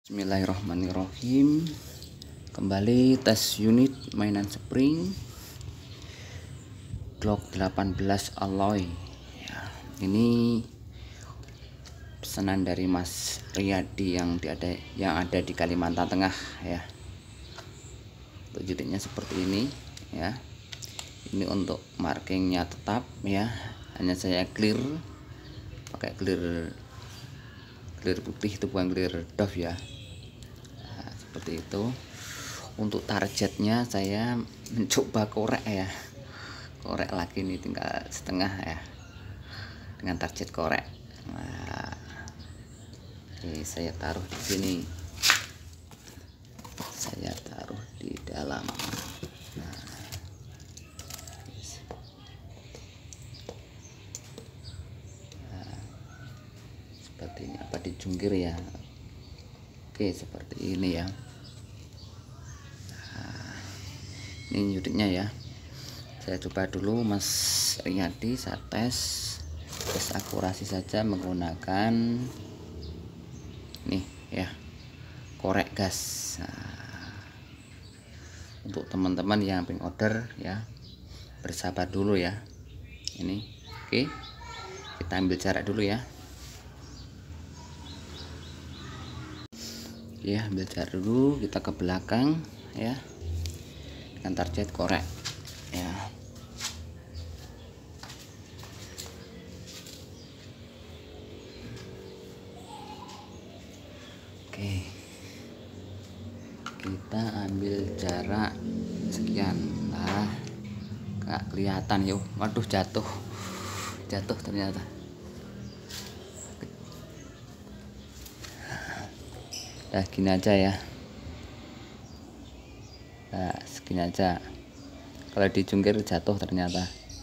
Bismillahirrahmanirrahim. Kembali tes unit mainan spring Glock 18 alloy ya. Ini pesanan dari Mas Riyadi yang ada di Kalimantan Tengah ya. Untuk unitnya seperti ini ya. Ini untuk markingnya tetap ya. Hanya saya clear pakai clear putih, itu bukan clear doff ya. Nah, seperti itu. Untuk targetnya saya mencoba korek lagi, ini tinggal setengah ya dengan target korek. Nah, ini saya taruh di sini, saya taruh di dalam. Seperti ini, apa dijungkir ya. Oke, seperti ini ya. Nah, ini unitnya ya. Saya coba dulu Mas Riyadi, saya tes akurasi saja menggunakan nih ya, korek gas. Nah, untuk teman-teman yang pengen order ya, bersabar dulu ya. Ini oke, kita ambil jarak dulu ya. Ya, ambil jarak dulu, kita ke belakang ya dengan target korek ya. Oke, kita ambil jarak sekian. Nah, gak kelihatan yuk. Waduh, jatuh ternyata. Nah, gini aja ya. Nah, segini aja. Kalau dijungkir jatuh ternyata.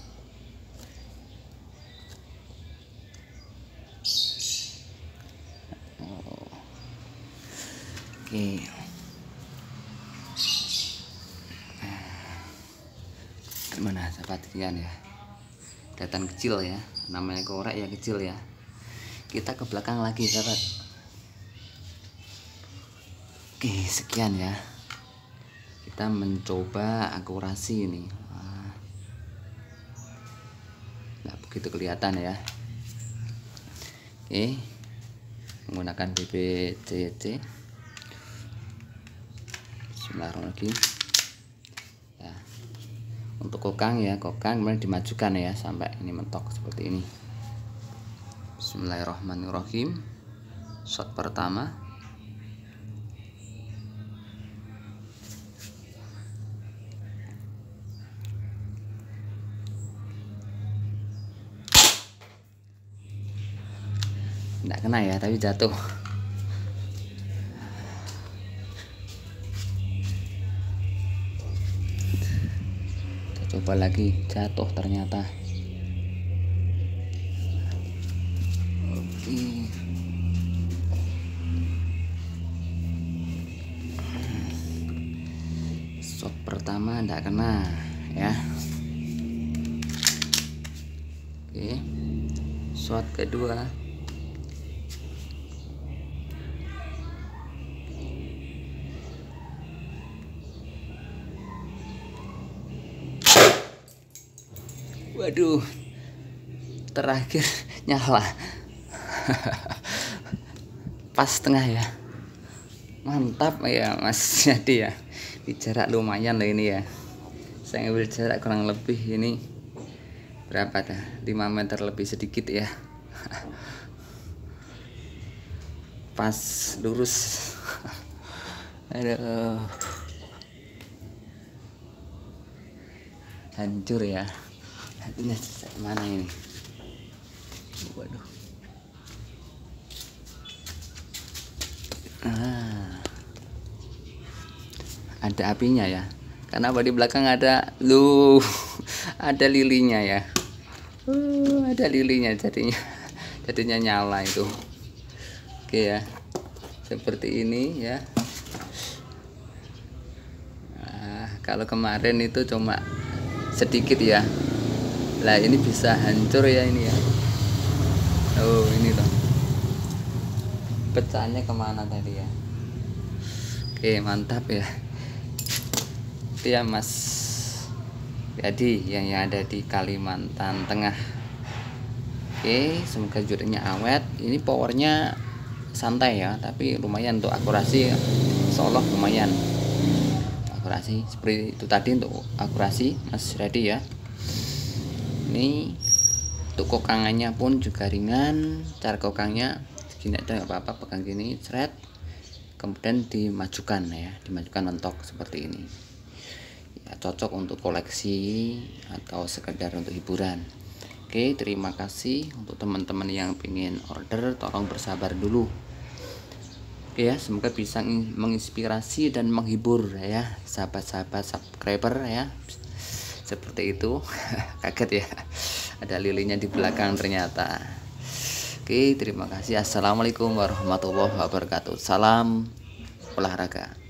Oh. Oke. Gimana sahabat sekalian ya? Kelihatan kecil ya. Namanya korek ya kecil ya. Kita ke belakang lagi sahabat. Oke, sekian ya. Kita mencoba akurasi ini. Nggak begitu kelihatan ya. Oke, menggunakan BBCC. Bismillahirrahmanirrahim. Ya. Untuk kokang ya, kemudian dimajukan ya sampai ini mentok seperti ini. Bismillahirrahmanirrahim. Shot pertama. Nggak kena ya, tapi jatuh. Kita coba lagi, jatuh ternyata. Oke. Shot pertama nggak kena ya. Oke. Shot kedua. Waduh, terakhir nyala. Pas tengah ya. Mantap ya Mas Jadi ya. Di jarak lumayan lah ini ya. Saya ngambil jarak kurang lebih ini berapa dah? 5 meter lebih sedikit ya. Pas lurus. Aduh. Hancur ya. Ini mana ini? Waduh. Ada apinya ya. Karena di belakang ada ada lilinya ya. Ada lilinya jadinya nyala itu. Oke ya. Seperti ini ya. Nah, kalau kemarin itu cuma sedikit ya. Lah ini bisa hancur ya ini ya. Oh, ini loh. Pecahnya kemana tadi ya? Oke, mantap ya. Itu ya Mas Riyadi yang ada di Kalimantan Tengah. Oke, semoga jurinya awet. Ini powernya santai ya, tapi lumayan untuk akurasi. Seolah lumayan akurasi seperti itu tadi. Untuk akurasi Mas Riyadi ya. Ini untuk kokangannya pun juga ringan. Cara kokangnya gini aja, nggak apa-apa, pegang gini, seret, kemudian dimajukan ya, dimajukan mentok seperti ini ya, cocok untuk koleksi atau sekedar untuk hiburan. Oke, terima kasih. Untuk teman-teman yang ingin order, tolong bersabar dulu. Oke ya, semoga bisa menginspirasi dan menghibur ya sahabat-sahabat subscriber ya, seperti itu. Kaget ya, ada lilinnya di belakang ternyata. Oke, terima kasih. Assalamualaikum warahmatullahi wabarakatuh. Salam olahraga.